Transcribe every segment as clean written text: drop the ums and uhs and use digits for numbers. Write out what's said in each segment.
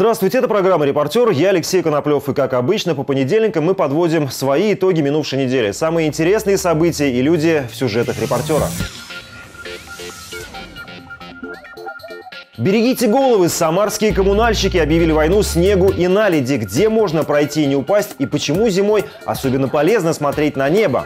Здравствуйте, это программа «Репортер». Я Алексей Коноплев. И как обычно, по понедельникам мы подводим свои итоги минувшей недели. Самые интересные события и люди в сюжетах «Репортера». Берегите головы! Самарские коммунальщики объявили войну снегу и наледи. Где можно пройти и не упасть? И почему зимой особенно полезно смотреть на небо?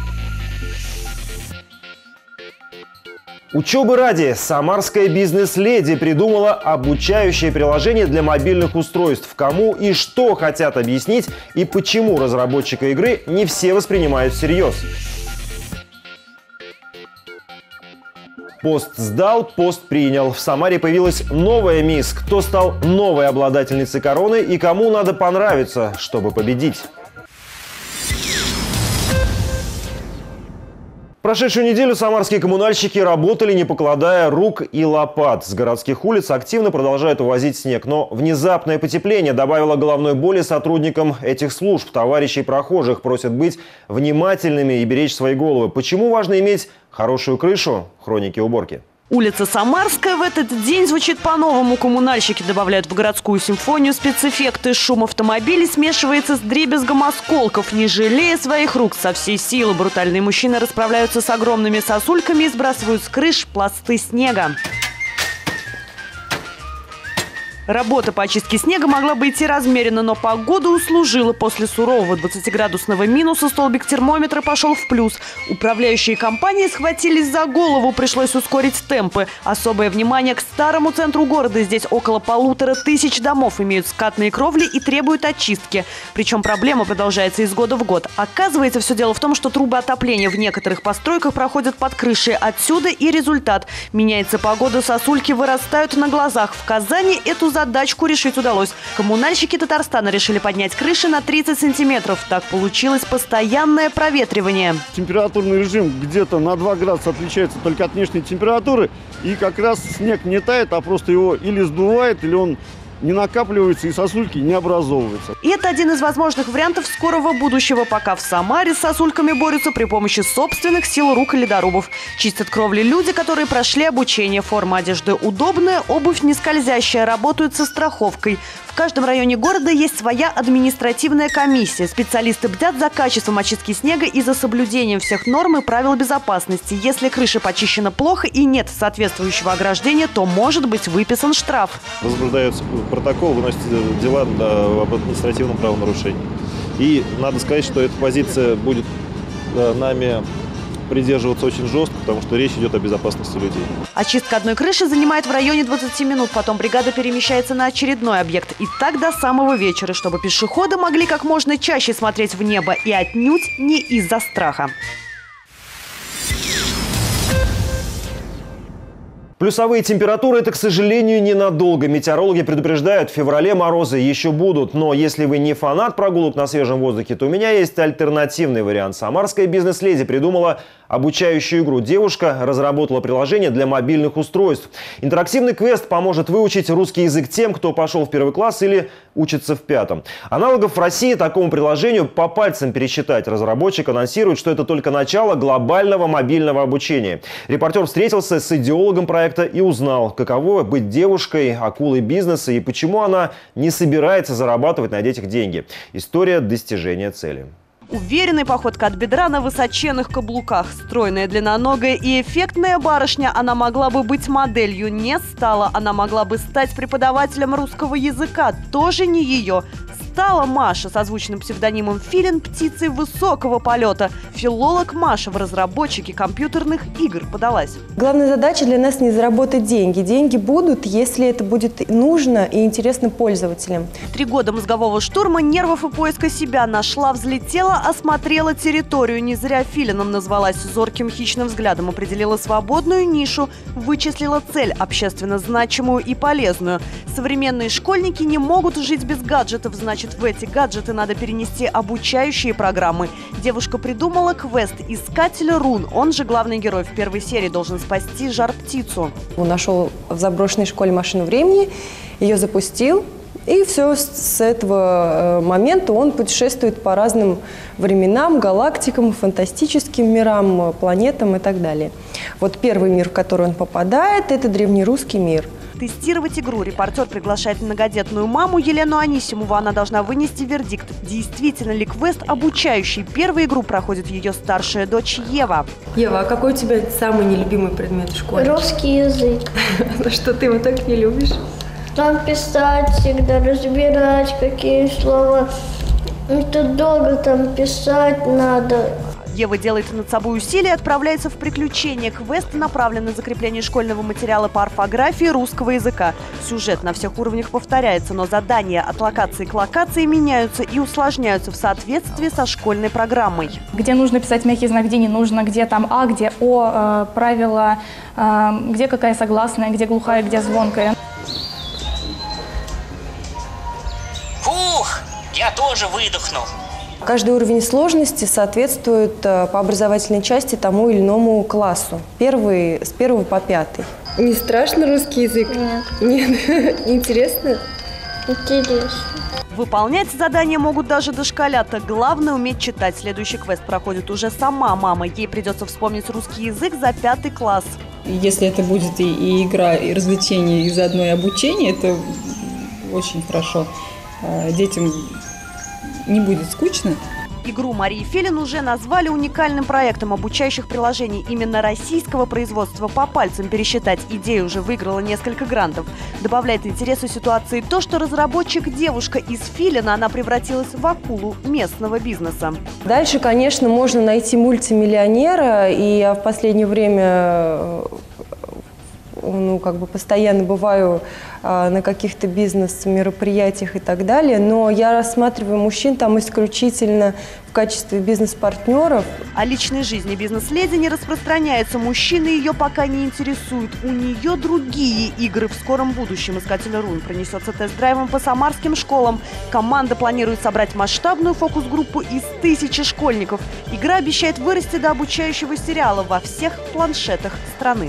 Учебы ради. Самарская бизнес-леди придумала обучающее приложение для мобильных устройств. Кому и что хотят объяснить и почему разработчика игры не все воспринимают всерьез. Пост сдал, пост принял. В Самаре появилась новая мисс. Кто стал новой обладательницей короны и кому надо понравиться, чтобы победить? Прошедшую неделю самарские коммунальщики работали, не покладая рук и лопат. С городских улиц активно продолжают увозить снег. Но внезапное потепление добавило головной боли сотрудникам этих служб. Товарищей прохожих просят быть внимательными и беречь свои головы. Почему важно иметь хорошую крышу? Хроники уборки. Улица Самарская в этот день звучит по-новому. Коммунальщики добавляют в городскую симфонию спецэффекты. Шум автомобилей смешивается с дребезгом осколков. Не жалея своих рук, со всей силы брутальные мужчины расправляются с огромными сосульками и сбрасывают с крыш пласты снега. Работа по очистке снега могла бы идти размеренно, но погода услужила. После сурового 20-градусного минуса столбик термометра пошел в плюс. Управляющие компании схватились за голову, пришлось ускорить темпы. Особое внимание к старому центру города. Здесь около 1500 домов имеют скатные кровли и требуют очистки. Причем проблема продолжается из года в год. Оказывается, все дело в том, что трубы отопления в некоторых постройках проходят под крышей. Отсюда и результат. Меняется погода, сосульки вырастают на глазах. В Казани эту задачку решить удалось. Коммунальщики Татарстана решили поднять крыши на 30 сантиметров. Так получилось постоянное проветривание. Температурный режим где-то на 2 градуса отличается только от внешней температуры. И как раз снег не тает, а просто его или сдувает, или он не накапливается и сосульки не образовываются. И это один из возможных вариантов скорого будущего, пока в Самаре с сосульками борются при помощи собственных сил рук ледорубов. Чистят кровли люди, которые прошли обучение. Форма одежды удобная, обувь не скользящая, работают со страховкой. В каждом районе города есть своя административная комиссия. Специалисты бдят за качеством очистки снега и за соблюдением всех норм и правил безопасности. Если крыша почищена плохо и нет соответствующего ограждения, то может быть выписан штраф. Возбуждается протокол, выносится дела об административном правонарушении. И надо сказать, что эта позиция будет нами придерживаться очень жестко, потому что речь идет о безопасности людей. Очистка одной крыши занимает в районе 20 минут. Потом бригада перемещается на очередной объект. И так до самого вечера, чтобы пешеходы могли как можно чаще смотреть в небо. И отнюдь не из-за страха. Плюсовые температуры – это, к сожалению, ненадолго. Метеорологи предупреждают, в феврале морозы еще будут. Но если вы не фанат прогулок на свежем воздухе, то у меня есть альтернативный вариант. Самарская бизнес-леди придумала обучающую игру. Девушка разработала приложение для мобильных устройств. Интерактивный квест поможет выучить русский язык тем, кто пошел в 1 класс или учится в 5. Аналогов в России такому приложению по пальцам пересчитать. Разработчик анонсирует, что это только начало глобального мобильного обучения. Репортер встретился с идеологом проекта и узнал, каково быть девушкой, акулой бизнеса и почему она не собирается зарабатывать на детях деньги. История достижения цели. Уверенная походка от бедра на высоченных каблуках. Стройная, длинноногая и эффектная барышня. Она могла бы быть моделью, не стала. Она могла бы стать преподавателем русского языка. Тоже не ее. Стала Маша со звучным псевдонимом Филин птицей высокого полета. Филолог Маша в разработчике компьютерных игр подалась. Главная задача для нас не заработать деньги. Деньги будут, если это будет нужно и интересно пользователям. 3 года мозгового штурма, нервов и поиска себя. Нашла, взлетела, осмотрела территорию. Не зря Филином назвалась. Зорким хищным взглядом определила свободную нишу. Вычислила цель, общественно значимую и полезную. Современные школьники не могут жить без гаджетов, значит, в эти гаджеты надо перенести обучающие программы. Девушка придумала квест «Искатель рун». Он же главный герой. В первой серии должен спасти жар-птицу. Он нашел в заброшенной школе машину времени, ее запустил. И все с этого момента он путешествует по разным временам, галактикам, фантастическим мирам, планетам и так далее. Вот первый мир, в который он попадает, это древнерусский мир. протестировать игру. Репортер приглашает многодетную маму Елену Анисимову. Она должна вынести вердикт. Действительно ли квест обучающий? Первую игру проходит ее старшая дочь Ева. Ева, а какой у тебя самый нелюбимый предмет в школе? Русский язык. Что ты его так не любишь? Там писать всегда, разбирать какие слова. Это долго там писать надо. Ева делает над собой усилия и отправляется в приключения. Квест направлен на закрепление школьного материала по орфографии русского языка. Сюжет на всех уровнях повторяется, но задания от локации к локации меняются и усложняются в соответствии со школьной программой. Где нужно писать мягкий знак, где не нужно, где там А, где О, правила, где какая согласная, где глухая, где звонкая. Фух, я тоже выдохнул. Каждый уровень сложности соответствует по образовательной части тому или иному классу. С 1 по 5. Не страшно русский язык? Нет. Интересно? Интересно. Выполнять задания могут даже дошколята. Главное – уметь читать. Следующий квест проходит уже сама мама. Ей придется вспомнить русский язык за 5 класс. Если это будет и игра, и развлечение, и заодно и обучение, это очень хорошо. Детям не будет скучно. Игру Марии Филин уже назвали уникальным проектом обучающих приложений именно российского производства. По пальцам пересчитать, идея уже выиграла несколько грантов. Добавляет интересу ситуации то, что разработчик девушка из Филина, она превратилась в акулу местного бизнеса. Дальше, конечно, можно найти мультимиллионера, и я в последнее время постоянно бываю на каких-то бизнес-мероприятиях и так далее, но я рассматриваю мужчин там исключительно в качестве бизнес-партнеров. О личной жизни бизнес-леди не распространяется. Мужчины ее пока не интересуют. У нее другие игры в скором будущем. Искатель Рун пронесется тест-драйвом по самарским школам. Команда планирует собрать масштабную фокус-группу из 1000 школьников. Игра обещает вырасти до обучающего сериала во всех планшетах страны.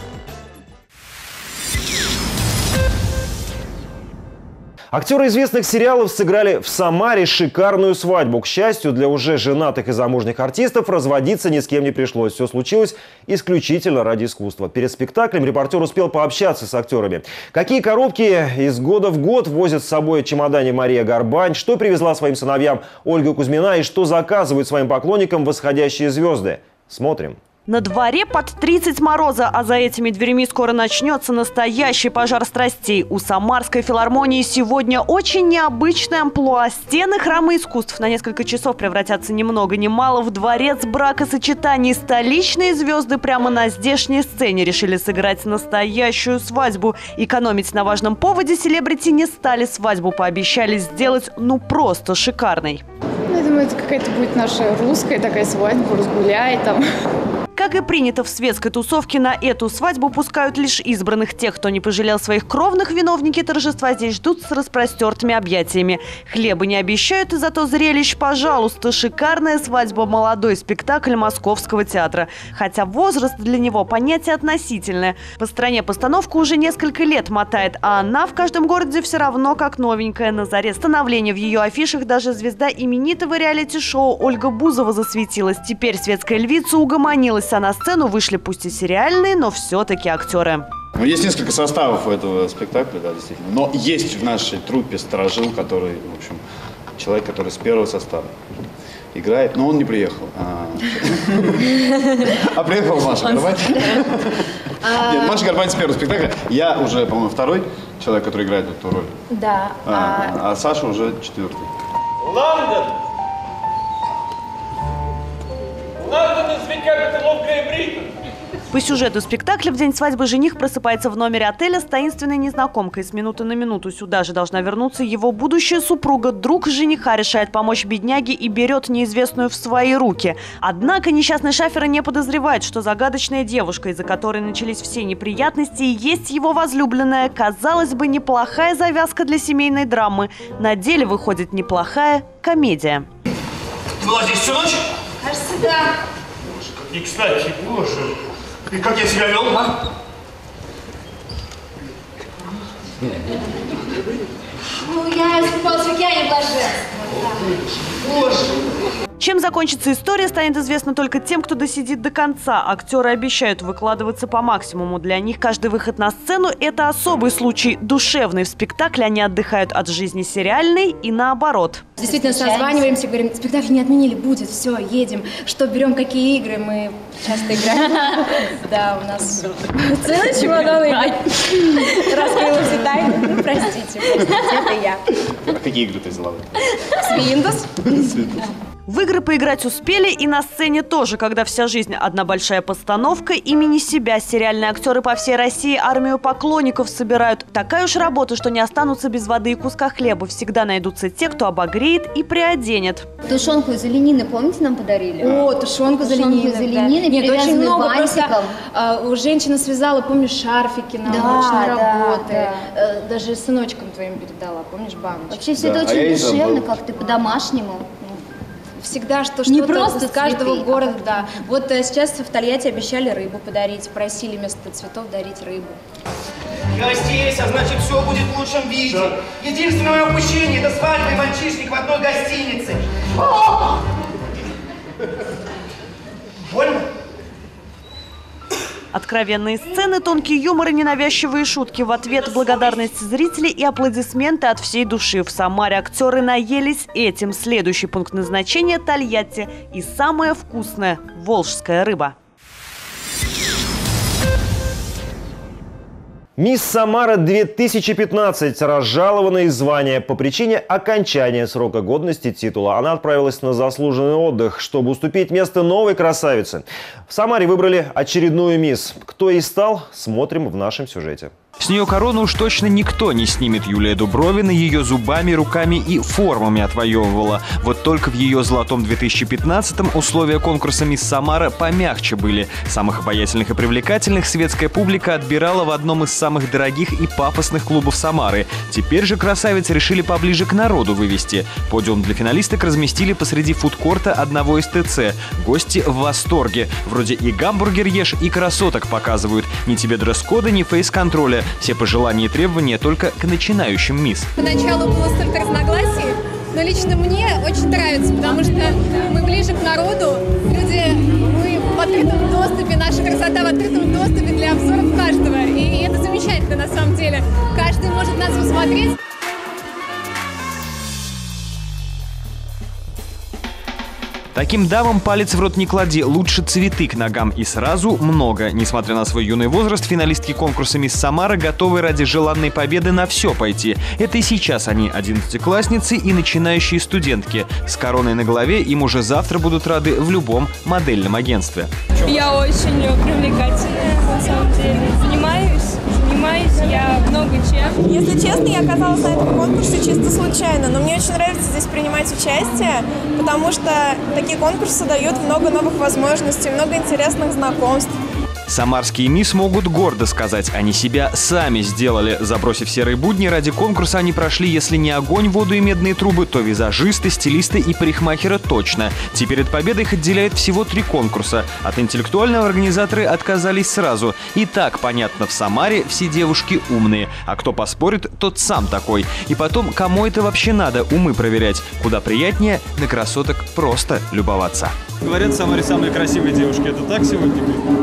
Актеры известных сериалов сыграли в Самаре шикарную свадьбу. К счастью, для уже женатых и замужних артистов разводиться ни с кем не пришлось. Все случилось исключительно ради искусства. Перед спектаклем репортер успел пообщаться с актерами. Какие коробки из года в год возят с собой в чемодане Мария Горбань, что привезла своим сыновьям Ольга Кузьмина и что заказывают своим поклонникам восходящие звезды. Смотрим. На дворе под 30 мороза, а за этими дверями скоро начнется настоящий пожар страстей. У Самарской филармонии сегодня очень необычное амплуа. Стены храма искусств на несколько часов превратятся ни много ни мало в дворец бракосочетаний. Столичные звезды прямо на здешней сцене решили сыграть настоящую свадьбу. Экономить на важном поводе селебрити не стали, свадьбу пообещали сделать просто шикарной. Я думаю, это какая-то будет наша русская такая свадьба, разгуляй там. Как и принято в светской тусовке, на эту свадьбу пускают лишь избранных. Тех, кто не пожалел своих кровных, виновники торжества здесь ждут с распростертыми объятиями. Хлеба не обещают, и зато зрелищ, пожалуйста. Шикарная свадьба, молодой спектакль Московского театра. Хотя возраст для него понятие относительное. По стране постановка уже несколько лет мотает, а она в каждом городе все равно как новенькая. На заре становления в ее афишах даже звезда именитого реалити-шоу Ольга Бузова засветилась. Теперь светская львица угомонилась. А на сцену вышли пусть и сериальные, но все-таки актеры. Есть несколько составов у этого спектакля, да, действительно. Но есть в нашей труппе старожил, который, в общем, человек, который с первого состава играет, но он не приехал. А приехал Маша Горбань. Нет, Маша Горбань с первого спектакля. Я уже, по-моему, второй человек, который играет эту роль. Да. А Саша уже 4-й. Лондон! Лондон is the capital of Great Britain. По сюжету спектакля в день свадьбы жених просыпается в номере отеля с таинственной незнакомкой. С минуты на минуту сюда же должна вернуться его будущая супруга. Друг жениха решает помочь бедняге и берет неизвестную в свои руки. Однако несчастный шафер не подозревает, что загадочная девушка, из-за которой начались все неприятности, и есть его возлюбленная. Казалось бы, неплохая завязка для семейной драмы. На деле выходит неплохая комедия. Ты была здесь всю ночь? Кажется, да. Боже, как не кстати, боже. И как я себя вел, а? Ну, я искупалась в океане блаженства. Боже. Чем закончится история, станет известно только тем, кто досидит до конца. Актеры обещают выкладываться по максимуму. Для них каждый выход на сцену – это особый случай, душевный. В спектакле они отдыхают от жизни сериальной и наоборот. Действительно, созваниваемся, говорим, спектакль не отменили, будет, все, едем. Что берем, какие игры, мы часто играем. Да, у нас целый чемодан игр. Раскрыла все тайны. Простите, это я. А какие игры ты взяла? Свиндус. В игры поиграть успели и на сцене тоже, когда вся жизнь одна большая постановка имени себя. Сериальные актеры по всей России армию поклонников собирают. Такая уж работа, что не останутся без воды и куска хлеба. Всегда найдутся те, кто обогреет и приоденет. Тушенку из оленины, помните, нам подарили? О, тушенку из оленины. Нет, очень много просто. Женщина связала, помнишь, шарфики на научной работы. Да. Даже сыночкам твоим передала, помнишь, баночку. Вообще все это очень душевно, как-то по-домашнему. Всегда что-то из каждого города, да. Вот сейчас в Тольятти обещали рыбу подарить, просили вместо цветов дарить рыбу. Я здесь, а значит все будет в лучшем виде. Единственное мое упущение – это свадебный мальчишник в одной гостинице. Больно? Откровенные сцены, тонкий юмор и ненавязчивые шутки. В ответ благодарность зрителей и аплодисменты от всей души. В Самаре актеры наелись этим. Следующий пункт назначения – Тольятти. И самое вкусное – волжская рыба. Мисс Самара 2015 разжалована из звания по причине окончания срока годности титула. Она отправилась на заслуженный отдых, чтобы уступить место новой красавице. В Самаре выбрали очередную мисс. Кто и стал, смотрим в нашем сюжете. С нее корону уж точно никто не снимет. Юлия Дубровина ее зубами, руками и формами отвоевывала. Вот только в ее золотом 2015-м условия конкурса «Мисс Самара» помягче были. Самых обаятельных и привлекательных светская публика отбирала в одном из самых дорогих и пафосных клубов Самары. Теперь же красавиц решили поближе к народу вывести. Подиум для финалисток разместили посреди фудкорта одного из ТЦ. Гости в восторге. Вроде и гамбургер ешь, и красоток показывают. Ни тебе дресс-кода, ни фейс-контроля. Все пожелания и требования только к начинающим мисс. Поначалу было столько разногласий, но лично мне очень нравится, потому что мы ближе к народу, мы в открытом доступе, наша красота в открытом доступе для обзоров каждого. И это замечательно на самом деле. Каждый может нас посмотреть. Таким дамам палец в рот не клади, лучше цветы к ногам и сразу много. Несмотря на свой юный возраст, финалистки конкурса «Мисс Самара» готовы ради желанной победы на все пойти. Это и сейчас они 11-классницы и начинающие студентки. С короной на голове им уже завтра будут рады в любом модельном агентстве. Я очень привлекательная, на самом деле. Занимаюсь я много чем. Если честно, я оказалась на этом конкурсе чисто случайно, но мне очень нравится здесь принимать участие, потому что такие конкурсы дают много новых возможностей, много интересных знакомств. Самарские мисс могут гордо сказать, они себя сами сделали. Забросив серые будни, ради конкурса они прошли, если не огонь, воду и медные трубы, то визажисты, стилисты и парикмахера точно. Теперь от победы их отделяет всего 3 конкурса. От интеллектуального организаторы отказались сразу. И так понятно, в Самаре все девушки умные. А кто поспорит, тот сам такой. И потом, кому это вообще надо, умы проверять? Куда приятнее на красоток просто любоваться. Говорят, в Самаре самые красивые девушки. Это так сегодня?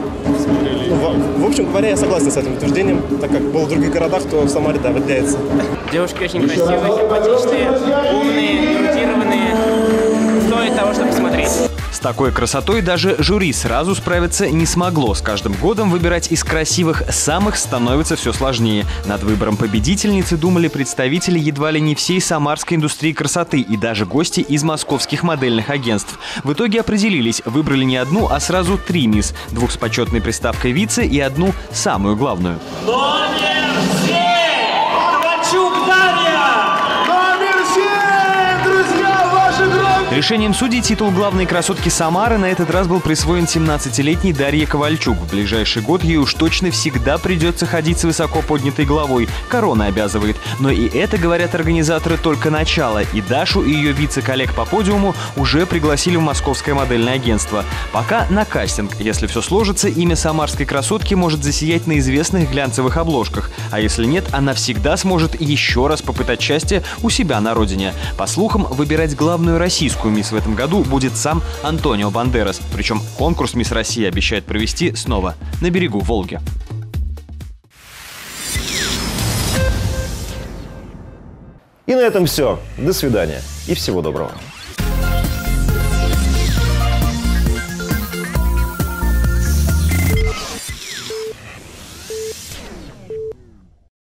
В общем говоря, я согласен с этим утверждением, так как был в других городах, то в Самаре, да, выделяется. Девушки очень красивые, симпатичные, умные, эрудированные. Стоит того, чтобы посмотреть. С такой красотой даже жюри сразу справиться не смогло. С каждым годом выбирать из красивых самых становится все сложнее. Над выбором победительницы думали представители едва ли не всей самарской индустрии красоты и даже гости из московских модельных агентств. В итоге определились, выбрали не одну, а сразу 3 мисс. 2 с почетной приставкой «вице» и 1 самую главную. Номер 7! Ковальчук Дарья! Номер 7! Друзья, ваши громко! Решением судей титул главной красотки Самары на этот раз был присвоен 17-летней Дарье Ковальчук. В ближайший год ей уж точно всегда придется ходить с высоко поднятой головой. Корона обязывает. Но и это, говорят организаторы, только начало. И Дашу, и ее вице-коллег по подиуму уже пригласили в московское модельное агентство. Пока на кастинг. Если все сложится, имя самарской красотки может засиять на известных глянцевых обложках. А если нет, она всегда сможет еще раз попытать счастье у себя на родине. По слухам, выбирать главную российскую российскую мисс в этом году будет сам Антонио Бандерас. Причем конкурс «Мисс Россия» обещает провести снова на берегу Волги. И на этом все. До свидания и всего доброго.